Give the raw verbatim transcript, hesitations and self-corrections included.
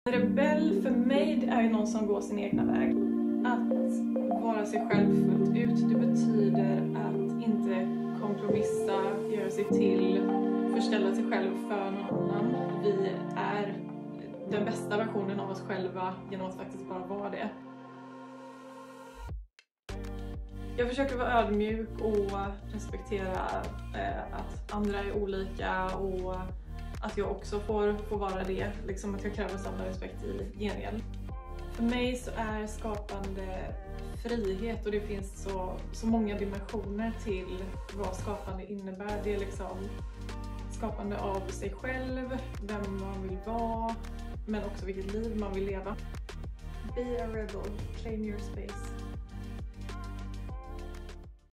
En rebell för mig är ju någon som går sin egna väg. Att vara sig själv fullt ut, det betyder att inte kompromissa, göra sig till, förställa sig själv för någon annan. Vi är den bästa versionen av oss själva genom att faktiskt bara vara det. Jag försöker vara ödmjuk och respektera eh, att andra är olika och att jag också får, får vara det. Liksom att jag kräver samma respekt i gengäld. För mig så är skapande frihet och det finns så, så många dimensioner till vad skapande innebär. Det är liksom skapande av sig själv, vem man vill vara, men också vilket liv man vill leva. Be a rebel, claim your space.